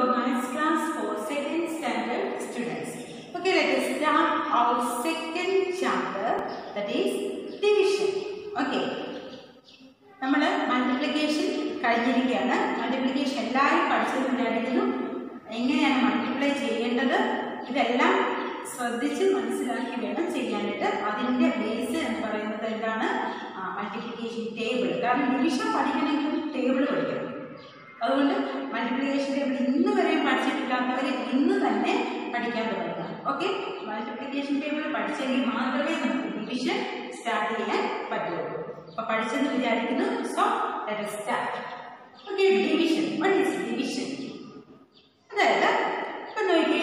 Maths class for 2nd standard students. Okay, let us start our second chapter, that is division. Okay. നമ്മൾ multiplication കഴിഞ്ഞിരിക്കുകയാണ്. Multiplication എല്ലാവരും പഠിച്ചതിനായിരുന്നു. എങ്ങനെയാണ് multiply ചെയ്യേണ്ടത് ഇതെല്ലാം ശ്രദ്ധിച്ച് മനസ്സിലാക്കി വേണം ചെയ്യാനായിട്ട്. അതിൻ്റെ ബേസ് എന്ന് പറയുന്നത് എന്താണ്? Multiplication table. കാരണം ഡിവിഷൻ പഠിക്കണമെങ്കിൽ ടേബിൾ പഠിക്കണം. അതുകൊണ്ട് മൾട്ടിപ്ലിക്കേഷൻ ടേബിൾ ഇന്ന് വരെയും പഠിച്ചിട്ടില്ലാത്തവർ ഇന്ന് തന്നെ പഠിക്കാൻ തുടങ്ങുക. ഓക്കെ, മൾട്ടിപ്ലിക്കേഷൻ ടേബിൾ പഠിച്ചെങ്കിൽ മാത്രമേ നമുക്ക് ഡിവിഷൻ സ്റ്റാർട്ട് ചെയ്യാൻ പറ്റുള്ളൂ. അപ്പോൾ പഠിച്ചെന്ന് വിചാരിക്കുന്നു. So let us start. Okay, division. What is division? അതായത് ഇപ്പം നോക്കിയേ,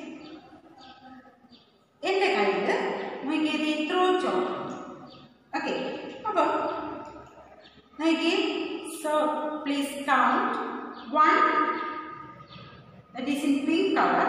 എൻ്റെ കയ്യിൽ നോക്കിയത് ഇത്രോ ചോക്ക്. ഓക്കെ, അപ്പം നോക്കിയേ. So please count 1, that is in pink color,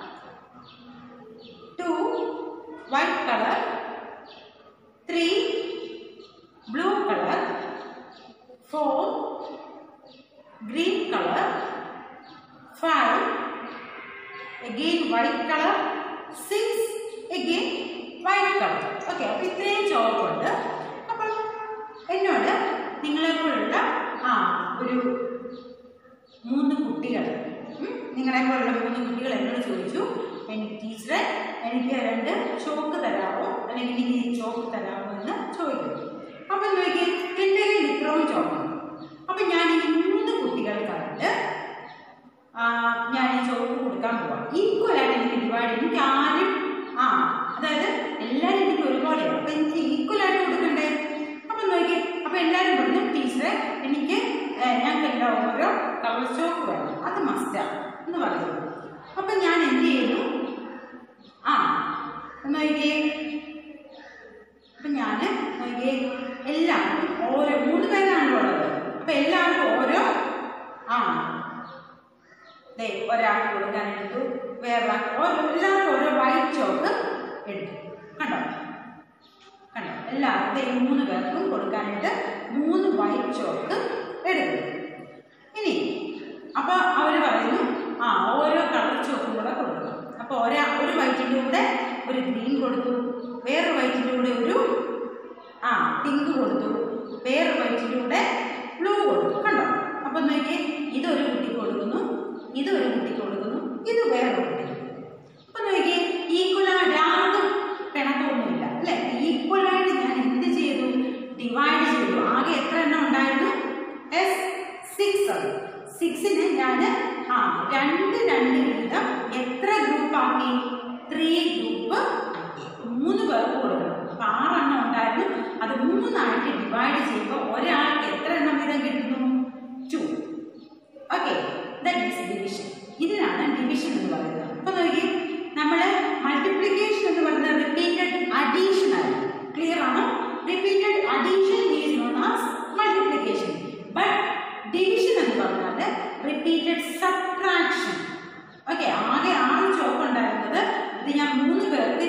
2 white color, 3 blue color, 4 green color, 5 again white color, 6 again white color. Okay, അപ്പോൾ ഇത്രയും ചോക്കുണ്ട്. അപ്പോൾ എന്നോട് നിങ്ങളെപ്പോലുള്ള ഒരു 3 കുട്ടികൾ, നിങ്ങളെപ്പോലുള്ള 3 കുട്ടികൾ എന്നോട് ചോദിച്ചു, എനിക്ക് ടീച്ചറെ എനിക്ക് 2 ചോക്ക് തരാമോ, അല്ലെങ്കിൽ എനിക്ക് ഈ ചോക്ക് തരാമോ എന്ന് ചോദിക്കുന്നു. അപ്പം നോക്കി, എൻ്റെ കയ്യിൽ ഇത്രയും ചോക്കാണ്. അപ്പം ഞാൻ ഈ 3 കുട്ടികൾക്കായിട്ട് ഞാൻ ഈ ചോക്ക് കൊടുക്കാൻ പോവാം. ഈക്വലായിട്ട് എനിക്ക് ഡിവൈഡ് ചെയ്യും. എനിക്ക് ആരും അതായത് എല്ലാവരും എനിക്ക് ഒരുപോലെയാണ്. അപ്പം എനിക്ക് ഈക്വലായിട്ട് കൊടുക്കണ്ടേ? അപ്പം നോക്കി, അപ്പം എല്ലാവരും പറഞ്ഞു ടീച്ചറെ എനിക്ക് ഞങ്ങൾക്കെല്ലാം ഓരോ കളർ ചോക്ക് വേണം, അത് മസ്റ്റാണ് എന്ന് പറയുന്നു. അപ്പം ഞാൻ എന്ത് ചെയ്യുന്നു? നോക്കിയേ, അപ്പം ഞാൻ നോക്കിയേ എല്ലാവർക്കും ഓരോ 3 പേരാണല്ലോ ഉള്ളത്. അപ്പം എല്ലാവർക്കും ഓരോ ഒരാൾക്ക് കൊടുക്കാനെടുത്തു, വേറെ എല്ലാവർക്കും ഓരോ വൈറ്റ് ചോക്ക് എടുത്തു. കണ്ടോ കണ്ടോ, എല്ലാവർക്കും 3 പേർക്കും കൊടുക്കാനായിട്ട് 3 വൈറ്റ് ചോക്ക് എടുത്തു. ഇനി അപ്പൊ അവര് പറയുന്നു ഓരോ കളർ ചോക്കും കൂടെ കൊടുക്കണം. അപ്പൊ ഒരു വൈറ്റിൻ്റെ കൂടെ ഒരു ഗ്രീൻ കൊടുത്തു, വേറെ വൈറ്റിൻ്റെ കൂടെ ഒരു പിങ്ക് കൊടുത്തു, വേറെ വൈറ്റിൻ്റെ കൂടെ ബ്ലൂ കൊടുത്തു. കണ്ടോ? അപ്പൊ നോക്കിയേ, ഇതൊരു കുട്ടിക്ക് കൊടുക്കുന്നു, ഇതൊരു കുട്ടിക്ക് കൊടുക്കുന്നു, ഇത് വേറെ കുട്ടി. അപ്പൊ നോക്കിയേ, ഈക്വലായിട്ട് ആർക്കും പിണക്കൊന്നുമില്ല അല്ലെ? ഈക്വലായിട്ട് ഞാൻ എന്ത് ചെയ്തു? ഡിവൈഡ് ചെയ്തു. ആകെ എത്ര എണ്ണം ഉണ്ടായിരുന്നു? 6 ആണ്. 6നെ ഞാൻ 2 വീതം എത്ര ഗ്രൂപ്പ് ആക്കി? 3 ഗ്രൂപ്പ് ആക്കി. 3 പേർക്ക് കൊടുക്കണം. അപ്പൊ 6 എണ്ണം ഉണ്ടായിരുന്നു. അത് 3 ആയിട്ട് ഡിവൈഡ് ചെയ്യുമ്പോൾ ഒരാൾക്ക് എത്ര എണ്ണം വീതം കിട്ടുന്നു? 2. Okay, that is division. ഇതിനാണ് ഡിവിഷൻ എന്ന് പറയുന്നത്. അപ്പൊ നോക്കി, നമ്മൾ മൾട്ടിപ്ലിക്കേഷൻ എന്ന് പറയുന്നത് റിപ്പീറ്റഡ് അഡീഷൻ ആണ്. ക്ലിയർ ആണോ? Repeated addition is known as multiplication. But division എന്ന് പറഞ്ഞാൽ റിപ്പീറ്റഡ് സബ്ട്രാക്ഷൻ. ഓക്കെ, ആകെ 6 ചോക്ക് ഉണ്ടായിരുന്നത്. ഇത് ഞാൻ 3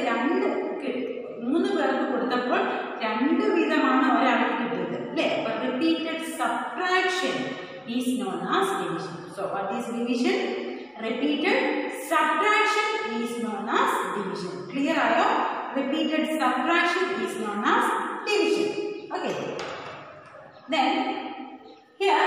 പേർക്ക് കൊടുത്തപ്പോൾ 2 വീതമാണ് ഒരാൾക്ക് കിട്ടിയത് അല്ലേ? അപ്പൊ repeated subtraction is known as division. So what is division? Repeated subtraction is known as division. Clear ആയോ? Repeated subtraction is known as division. Okay, then here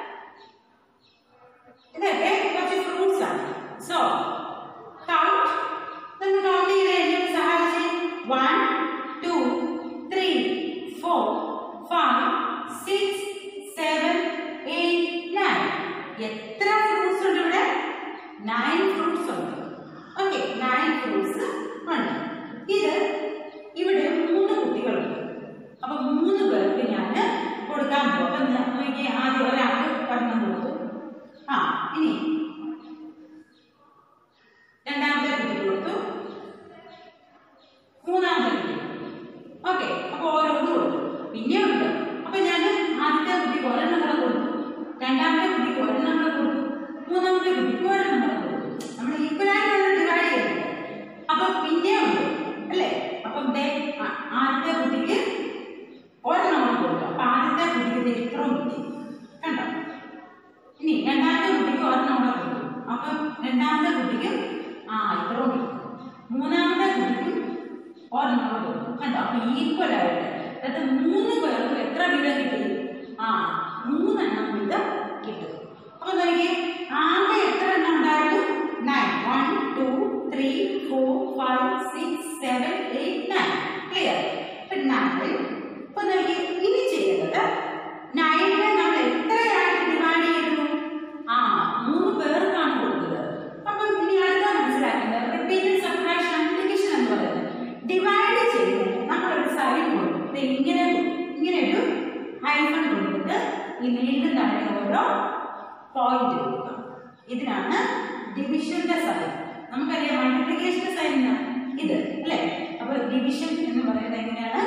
കുറച്ച് ഫ്രൂട്ട്സ് ആണ്. So count. നമുക്ക് കൗണ്ട് ചെയ്ത് കഴിഞ്ഞാൽ സഹായിച്ച് 1 2 3 4 5 6 7 8 9. എത്ര ഫ്രൂട്ട്സ് ഉണ്ട് ഇവിടെ? 9 ഫ്രൂട്ട്സ് ഉണ്ട്. ഓക്കെ, 9 ഫ്രൂട്ട്സ് ഉണ്ട്. ഇത് ഇവിടെ 3 കുട്ടികളുണ്ട്. അപ്പൊ 3 പേർക്ക് ഞാൻ കൊടുക്കാൻ പോകും. നോക്കിയേ, ആദ്യം ഒരാൾക്ക് 1 കൊടുത്തു. ഇനി രണ്ടാമത്തെ കുട്ടി കൊടുത്തു, മൂന്നാമത്തെ കുട്ടി. ഓക്കെ, അപ്പൊ ഓരോന്ന് കൊടുത്തു. പിന്നെ ഉണ്ട്. അപ്പൊ ഞാൻ ആദ്യത്തെ കുട്ടിക്ക് 1 കൂടെ കൊടുത്തു, രണ്ടാമത്തെ കുട്ടിക്ക് 1 കൂടെ കൊടുത്തു, മൂന്നാമത്തെ കുട്ടിക്ക് 1 കൂടെ കൊടുത്തു. നമ്മൾ ഈക്വലായിട്ടുള്ള ഡിവൈഡ് ചെയ്യുന്നത്. അപ്പൊ പിന്നെ ഉണ്ട് അല്ലേ? അപ്പം ആദ്യത്തെ കുട്ടിക്ക് 1 കൊടുത്തു. അപ്പൊ ആദ്യത്തെ കുട്ടിക്ക് ഇത്രയും കിട്ടി. കണ്ടോ? ഇനി രണ്ടാമത്തെ കുട്ടിക്ക് 1 കൊടുത്തു. അപ്പം കുട്ടിക്കും ഇത്രയും കിട്ടും. മൂന്നാമത്തെ കുട്ടിക്കും ഒരെണ്ണം കൊടുക്കും. കണ്ടോ? അപ്പൊ ഈക്വൽ ആയിട്ട് അതായത് 3 പേർക്കും എത്ര വീതം കിട്ടി? 3 എണ്ണം വീതം കിട്ടും. അപ്പൊ നോക്കിയേ, ആകെ എത്ര എണ്ണം ഉണ്ടായിരുന്നു? 9. 1 2 3 4 5 6 7 8 9. ക്ലിയർ? അപ്പൊ 9. അപ്പൊ നോക്കിയേ, ഇനി ചെയ്യുന്നത് 9 നമ്മൾ എത്രയായിട്ട് ഡിവൈഡ് ചെയ്തു? 3 പേർക്കാണ് കൊടുത്തത്. അപ്പൊ ഇനി അടുത്ത മനസ്സിലാക്കുന്നത് റിപ്പീറ്റഡ് സബ്ട്രാക്ഷൻ ഡിവിഷൻ എന്ന് പറയുന്നത്. ഡിവൈഡ് ചെയ്യുന്നത് നമ്മളൊരു സൈൻ കൊടുക്കും. ഇങ്ങനെ ഒരു ഹൈഫൺ കൊടുത്തിട്ട് ഈ വീണ്ടും താഴെ ഓരോ പോയിന്റ് കൊടുക്കുക. ഇതിനാണ് ഡിവിഷന്റെ സൈൻ. നമുക്കറിയാം മൾട്ടിപ്ലിക്കേഷന്റെ സൈൻ ഇത് അല്ലേ? അപ്പൊ ഡിവിഷൻ എന്ന് പറയുന്നത് എങ്ങനെയാണ്?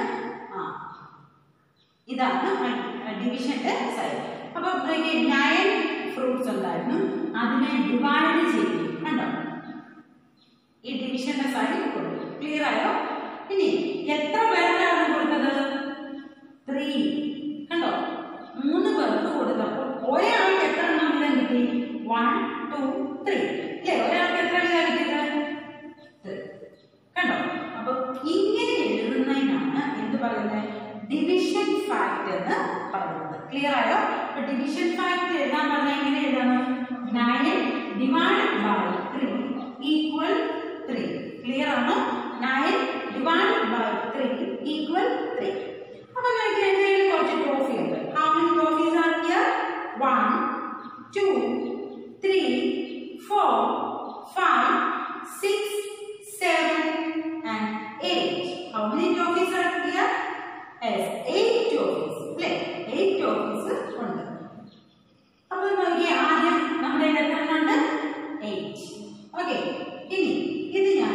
ഇതാണ് ഡിവിഷന്റെ സൈൻ. അപ്പൊ 9 ഫ്രൂട്ട്സ് ഉണ്ടായിരുന്നു, അതിനെ ഡിവൈഡ് ചെയ്തു. കണ്ടോ? ഈ ഡിവിഷന്റെ സൈൻ കൊടുത്തു. ക്ലിയർ ആയോ? ഇനി എത്ര പേർക്കാണ് കൊടുത്തത്? 3. കണ്ടോ? 3 പേർക്ക് കൊടുത്തപ്പോൾ ഒരാൾക്ക് എത്ര എണ്ണം വീതം കിട്ടി? 1 2 3 അല്ലേ? ഒരാൾക്ക് എത്ര വീതം കിട്ടിയത്? കണ്ടോ? അപ്പൊ ഇങ്ങനെ എഴുതുന്നതിനാണ് എന്ത് പറയുന്നത്? ഡിവിഷൻ ഫാക്ട് എന്ന് പറയുന്നത്. ക്ലിയർ ആയോ? അപ്പൊ ഡിവിഷൻ ഫാക്ട് എഴുതാൻ പറഞ്ഞാൽ എങ്ങനെ എഴുതണം? 9 ഡിവൈഡഡ് ബൈ 3 ഈക്വൽ 3. ക്ലിയർ ആണോ? 9 divided by 3 equal 3. അപ്പോൾ നമുക്ക് എന്തെങ്കിലും കുറച്ച് ട്രോഫി ഉണ്ട്. How many trophies are here? 1 2 3 4 5 6 7 and 8. How many trophies are here? Yes, 8 trophies. അല്ലേ? 8 trophies ഉണ്ട്. അപ്പോൾ നോക്കിയേ, ആദ്യം നമ്മുടെ എത്ര ഉണ്ട്? 8. ഓക്കെ, ഇനി ഇത് ഞാൻ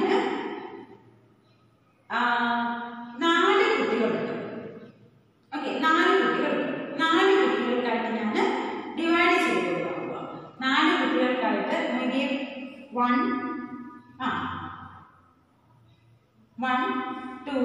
4 കുട്ടികളുണ്ട്. ഓക്കെ, 4 കുട്ടികളുണ്ട്. 4 കുട്ടികൾക്കായിട്ട് ഞാൻ ഡിവൈഡ് ചെയ്ത് കൊടുക്കാൻ പോവാം. 4 കുട്ടികൾക്കായിട്ട് നോക്കിയേ, 1 2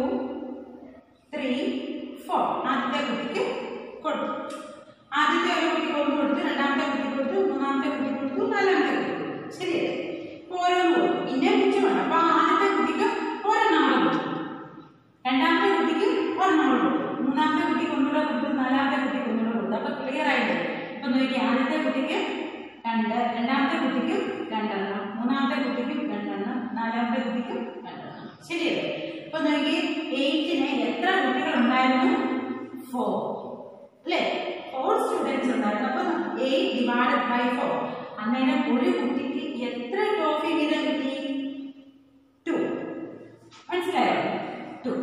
3 4. ആദ്യത്തെ കുട്ടിക്ക് കൊടുത്തു. ആദ്യത്തെ ഒരു കുട്ടിക്ക് 1 കൊടുത്തു, രണ്ടാമത്തെ കുട്ടിക്ക് കൊടുത്തു, മൂന്നാമത്തെ കുട്ടിക്ക് കൊടുത്തു, നാലാമത്തെ കുട്ടിക്ക് കൊടുത്തു. ശരിയല്ലേ? ഓരോന്ന് കൊടുത്തു. ഇന്നെ മിച്ചമാണ്. അപ്പൊ ആദ്യത്തെ കുട്ടിക്ക് ഒരെണ്ണം കൊടുത്തു, രണ്ടാമത്തെ കുട്ടിക്ക് ഒരെണ്ണം കൊടുത്തു, മൂന്നാമത്തെ കുട്ടിക്ക് ഒന്നുകൂടെ കൊടുത്തു, നാലാമത്തെ കുട്ടിക്ക് ഒന്നുകൂടെ കൊടുത്തു. അപ്പൊ ക്ലിയർ ആയിട്ട് ഇപ്പൊ നോക്കി, ആദ്യത്തെ കുട്ടിക്ക് 2, രണ്ടാമത്തെ കുട്ടിക്കും 2 എണ്ണം, മൂന്നാമത്തെ കുട്ടിക്കും 2 എണ്ണം, നാലാമത്തെ കുട്ടിക്കും 2 എണ്ണം. ശരിയല്ലേ? ഇപ്പൊ നോക്കി, 8ന് എത്ര കുട്ടികൾ ഉണ്ടായിരുന്നു? 4 അല്ലേ? 4 സ്റ്റുഡൻസ് ഉണ്ടായിരുന്നു. അപ്പൊ 8 ഡിവൈഡഡ് ബൈ 4. അന്നേരം ഒരു കുട്ടിക്ക് എത്ര ട്രോഫി വീതം കിട്ടി? 2. മനസ്സിലായോ? 2.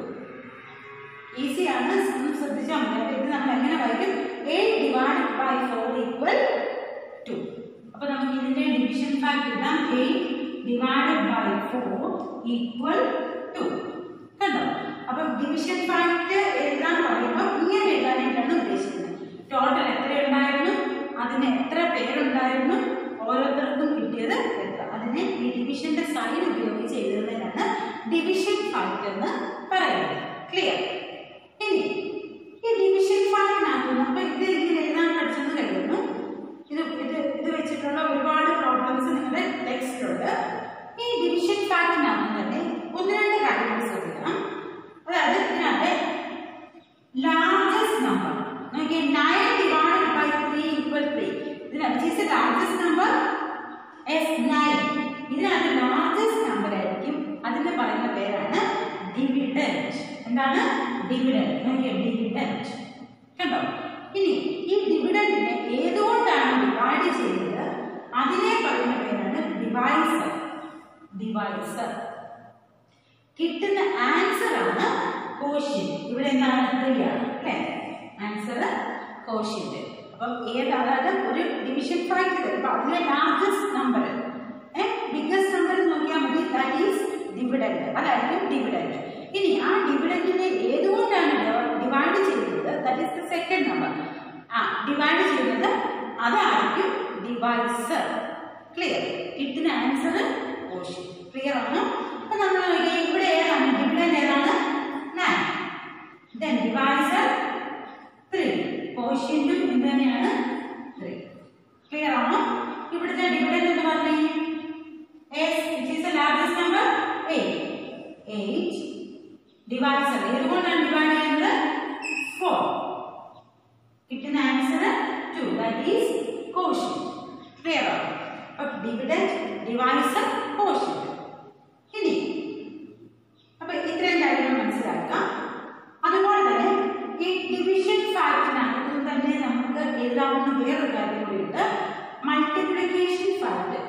ഈസിയാണ്, ശ്രദ്ധിച്ചാൽ മതി. അപ്പൊ ഇത് നമ്മൾ എങ്ങനെ വായിക്കും? 8 ഡിവൈഡഡ് ബൈ 4 ഈക്വൽ 2. അപ്പൊ നമുക്ക് ഇതിന്റെ ഡിവിഷൻ ഫാക്ട് എഴുതാം. 8 ഡിവൈഡഡ് ബൈ 4 ഈക്വൽ 2. കണ്ടോ? അപ്പൊ ഡിവിഷൻ ഫാക്ട് എഴുതാൻ പറയുമ്പോൾ ഇങ്ങനെ എഴുതാനായിട്ടാണ് ഉദ്ദേശിക്കുന്നത്. ടോട്ടൽ എത്ര ഉണ്ടായിരുന്നു, അതിന് എത്ര പേരുണ്ടായിരുന്നു, ഓരോരുത്തർക്കും കിട്ടിയത് എത്ര, അതിനെ ഈ ഡിവിഷന്റെ സൈൻ ഉപയോഗിച്ച് എഴുതുന്നതിനാണ് ഡിവിഷൻ ഫാക്ട് എന്ന് പറയുന്നത്. ക്ലിയർ? ഇനി ഈ ഡിവിഷൻ ഫാക്ടിനകത്ത് അപ്പൊ ഇത് ഇങ്ങനെ എഴുതാൻ പഠിച്ചെന്ന് കരുതുന്നു. ഇത് വെച്ചിട്ടുള്ള ഒരുപാട് പ്രോബ്ലംസ് നിങ്ങളുടെ ടെക്സ്റ്റിലുണ്ട്. ഈ ഡിവിഷൻ ഫാക്ടിനകത്ത് തന്നെ 1-2 കാര്യങ്ങൾ ശ്രദ്ധിക്കണം. അതായത് ഇതിനകത്ത് ലാർജസ്റ്റ് നമ്പർ നോക്കിയേ, 9 ഡിവൈഡഡ് ബൈ 3 ഈക്വൽ 3. ഇതിനകത്ത് ലാർജസ്റ്റ് നമ്പർ S9. ഇതിനകത്ത് ലാർജസ്റ്റ് നമ്പർ ആയിരിക്കും. അതിന് പറയുന്ന പേരാണ് ഡിവിഡൻഡ്. എന്താണ്? ഡിവിഡൻഡ്. നോക്കിയേ, ഡിവിഡൻഡ്. കണ്ടോ? ഇനി ഈ ഡിവിഡൻഡിനെ ഏതുകൊണ്ടാണ് ഡിവൈഡ് ചെയ്തത്, അതിനെ പറയുന്ന പേരാണ് ഡിവൈസർ. ഡിവൈസർ. കിട്ടുന്ന ആൻസർ ആണ് കോഷ്യന്റ്. ഇവിടെ എന്താണ്? 3 ആണ് അല്ലേ? Answer quotient. അപ്പം അതായത് ഒരു ഡിവിഷൻ ഫാക്ട് തരുമ്പോൾ അതിലെ ലാർജസ്റ്റ് നമ്പർ ബിഗ്ഗസ്റ്റ് നമ്പർ നോക്കിയാൽ മതി. That is dividend. അതായിരിക്കും ഡിവിഡൻഡ്. ഇനി ആ ഡിവിഡൻഡിനെ ഏതുകൊണ്ടാണ് ഡിവൈഡ് ചെയ്യുന്നത്, that is the second number. Divide ചെയ്യുന്നത് അതായിരിക്കും ഡിവൈസർ. ക്ലിയർ? കിട്ടുന്ന ആൻസർ കോഷ്യന്റ്. ക്ലിയർ ആണ്? അപ്പൊ നമ്മൾ ഇവിടെ ഏതാണ് ഡിവിഡൻഡ്? ഏതാണ്? 9. Then divisor 3. കോഷ്യന്റും ഇത് തന്നെയാണ് 3. ക്ലിയർ ആണോ? ഇവിടുത്തെ ഡിവിഡൻഡ് എന്ന് പറഞ്ഞു S9 ഡിവൈസർ ഏതുകൊണ്ടാണ് ഡിവൈഡ് ചെയ്യുന്നത് 4 കിട്ടുന്ന answer 2 that is quotient clear ആണ് അപ്പോൾ ഡിവിഡൻഡ് ഡിവൈസർ കോഷ്യന്റ് ഇനി അപ്പോൾ ഇത്രയും കാര്യങ്ങൾ മനസ്സിലാക്കാം അതുപോലെ തന്നെ ഈ ഡിവിഷൻ ഫാക്ടറിനകത്ത് തന്നെ നമുക്ക് എഴുതാവുന്ന വേറൊരു കാര്യം കൂടിയുണ്ട് മൾട്ടിപ്ലിക്കേഷൻ ഫാക്ടർ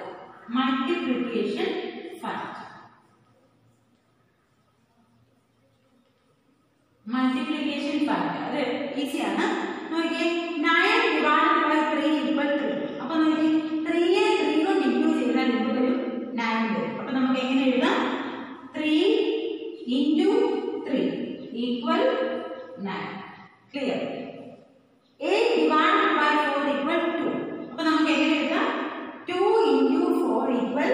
അത് ഈസിയാണ് നോക്കിയേ 9 ഡിവൈഡഡ് ബൈ 3 ഈക്വൽ 3 അപ്പോൾ നോക്കിയേ 3 നെ 3 കൊണ്ട് ഇൻക്ലൂഡ് ചെയ്താൽ എന്ത് വരും 9 വരും അപ്പോൾ നമുക്ക് എങ്ങനെ എഴുതാം 3 into 3 equal 9 clear 8 divided by 4 equal 2 അപ്പോൾ നമുക്ക് എങ്ങനെ എഴുതാം 2 into 4 equal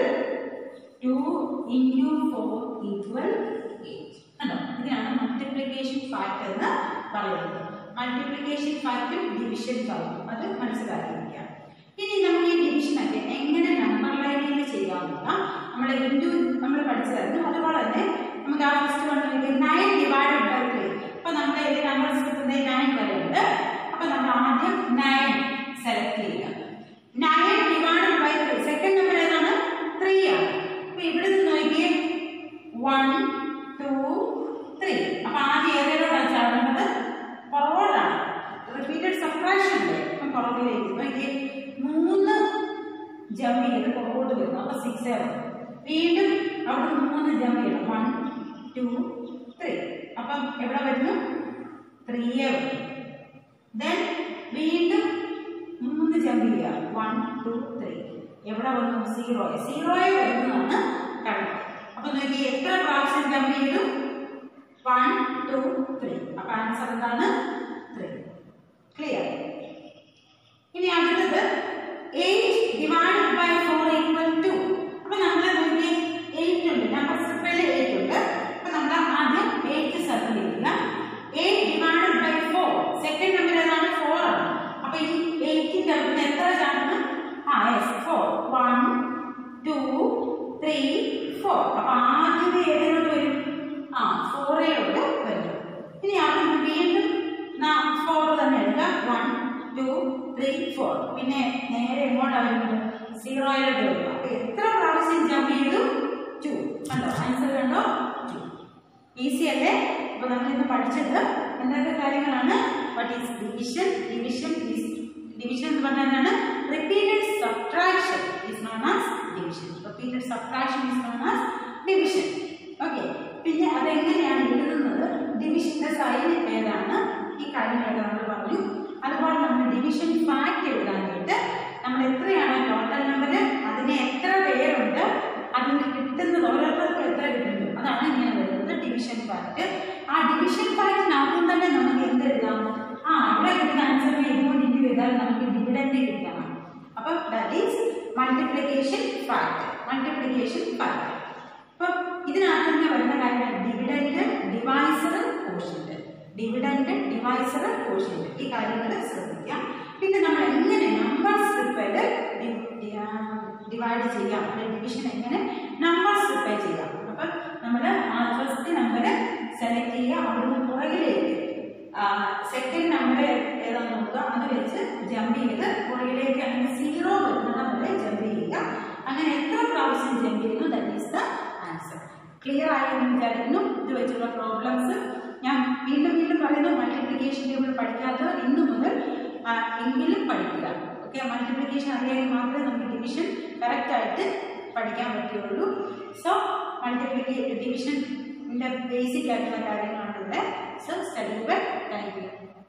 2 into 4 equal 8 കണ്ടോ ഇതിനാണ് മൾട്ടിപ്ലിക്കേഷൻ ഫാക്ടർ എന്ന് പറയുന്നത് മൾട്ടിപ്ലിക്കേഷൻ ഫാക്ടർ ഡിവിഷൻ ഫാക്ടർ അത് മനസ്സിലാക്കിയിരിക്കുക ഇനി നമുക്ക് ഈ ഡിവിഷൻ ഒക്കെ എങ്ങനെ നമ്പർ ലൈനിൽ ചെയ്യാമെന്ന് നമ്മൾ പഠിച്ചതായിരുന്നു അതുപോലെ തന്നെ നമുക്ക് ആ ഫസ്റ്റ് വന്നിട്ട് 9 ഡിവൈഡഡ് ബൈ 3 അപ്പോൾ നമ്മുടെ ഈ നമ്പേഴ്സ് കിട്ടുന്നത് 9 വരെ ഉണ്ട് അപ്പോൾ നമ്മൾ ആദ്യം 9 സെലക്ട് ചെയ്യുക 9 ഡിവൈഡഡ് ബൈ 3 സെക്കൻഡ് നമ്പർ ഏതാണ് 3 ആണ് അപ്പോൾ ഇവിടെ നിന്ന് നോക്കിയേ 1 2 3 അപ്പോൾ ആദ്യം ഏതിലോട്ടാണ് ചാടുന്നത് പുറകോട്ടാണ് റിപ്പീറ്റഡ് സബ്ട്രാക്ഷൻ ഉണ്ട് അപ്പം പുറകിലേക്ക് നോക്കിയേ 3 ജമ്പ് ചെയ്ത് പുറകോട്ട് വരുന്നു അപ്പോൾ 6 ആവും വീണ്ടും അവിടെ 3 ജമ്പ് ചെയ്യണം 1 2 3 അപ്പം എവിടെ വരുന്നു 3 വരുന്നു then വീണ്ടും 3 ജമ്പ് ചെയ്യുക 1 2 3 എവിടെ വന്നു 0 വരുന്നതാണ് കണ്ടത് അപ്പോൾ നോക്കി എത്ര പ്രാവശ്യം ജമ്പ് ചെയ്തു 1 2 3 അപ്പോൾ ആൻസർ എന്താണ് 3 ക്ലിയർ ഇനി അടുത്തത് 8 ഡിവൈഡഡ് ബൈ 4 ഈക്വൽ 2 അപ്പോൾ നമ്മൾ നോക്കി 8 ഉണ്ട് നമ്പർ സിമ്പിൾ 8 ഉണ്ട് അപ്പോൾ നമ്മൾ ആദ്യം 8 സർക്കിൾ ചെയ്യുക 8 ഡിവൈഡഡ് ബൈ 4 സെക്കൻഡ് നമ്പർ ഏതാണ് 4 ആണ് അപ്പോൾ ഈ 8 ന്റെ അടുത്ത് എത്ര ചാടണം yes 4 1 2 3 4 അപ്പോൾ ആദ്യത്തെ ഏതിലോട്ട് വരും 4 യോട്ട് വരും ഇനി അവിടെ വീണ്ടും 4 തന്നെ എടുക്കാം 1 2 3 4 പിന്നെ നേരെ എങ്ങോട്ടാണ് വരുന്നത് 0 യിലോട്ട് വരും അപ്പോൾ എത്ര പ്രാവശ്യം ജമ്പ് ചെയ്തു 2 കണ്ടോ ആൻസർ കണ്ടോ 2 ഈസി അല്ലേ അപ്പോൾ നമ്മൾ ഇന്ന് പഠിച്ചത് എന്തൊക്കെ കാര്യങ്ങളാണ് വാട്ട് ഈസ് ഡിവിഷൻ എന്ന് പറഞ്ഞാൽ എന്താണ് repeated subtraction is known as division repeated subtraction is known as division okay പിന്നെ അതെങ്ങനെയാണ് എഴുതുന്നത് ഡിവിഷന്റെ സൈൻ ഏതാണ് ഈ കാര്യങ്ങളൊക്കെ നമ്മൾ പറഞ്ഞു അതുപോലെ നമ്മൾ ഡിവിഷൻ ഫാക്ട് എഴുതാനായിട്ട് നമ്മൾ എത്രയാണ് ടോട്ടൽ നമ്പർ അതിന് എത്ര പേരുണ്ട് അതിന് കിട്ടുന്നത് ഓരോരുത്തർക്കും എത്ര കിട്ടുന്നു അതാണ് ഇങ്ങനെ വരുന്നത് ഡിവിഷൻ ഫാക്ട് ആ ഡിവിഷൻ ഫാക്ടിനകത്തും തന്നെ നമുക്ക് എന്ത് എഴുതാം ഇവിടെ കിട്ടുന്ന ആൻസറിനെ ഇതുകൊണ്ട് ഇനി ചെയ്താൽ നമുക്ക് ഡിവിഡൻഡ് കിട്ടണം അപ്പോൾ ദാറ്റ് ഈസ് മൾട്ടിപ്ലിക്കേഷൻ ഫാക്ട് അപ്പോൾ ഇതിനകത്ത് തന്നെ വരുന്ന കാര്യമാണ് ഡിവിഡൻഡ് ഡിവൈസർ കോഷ്യന്റ് ഈ കാര്യങ്ങൾ ശ്രദ്ധിക്കാം പിന്നെ നമ്മൾ എങ്ങനെ നമ്പേഴ്സ് പ്രിപ്പയർഡ് ഡിവൈഡ് ചെയ്യാം ഡിവിഷൻ എങ്ങനെ നമ്പേഴ്സ് പ്രിപ്പയർ ചെയ്യാം അപ്പോൾ നമ്മൾ ഫസ്റ്റ് നമ്പർ സെലക്ട് ചെയ്യുക അവിടുന്ന് പുറകിലേക്ക് സെക്കൻഡ് നമ്പർ ഏതാണെന്ന് നോക്കുക അത് വെച്ച് ജമ്പ് ചെയ്ത് പുറകിലേക്ക് അങ്ങനെ 0 വരുന്നത് വരെ ജമ്പ് ചെയ്യുക അങ്ങനെ എത്ര പ്രാവശ്യം ജമ്പ് ചെയ്യുന്നു that is the answer clear ആയെന്ന് വിചാരിക്കുന്നു ഇത് വെച്ചുള്ള പ്രോബ്ലംസ് ഞാൻ വീണ്ടും പറയുന്നു മൾട്ടിപ്ലിക്കേഷൻ ടേബിൾ പഠിക്കാത്തവർ ഇന്നു മുതൽ എങ്കിലും പഠിക്കുക ഓക്കെ മൾട്ടിപ്ലിക്കേഷൻ അറിയാമെങ്കിൽ മാത്രമേ നമുക്ക് ഡിവിഷൻ കറക്റ്റ് ആയിട്ട് പഠിക്കാൻ പറ്റുള്ളൂ സോ ഡിവിഷൻ്റെ ബേസിക് ആയിട്ടുള്ള കാര്യങ്ങളാണ് ഇവിടെ so study well thank U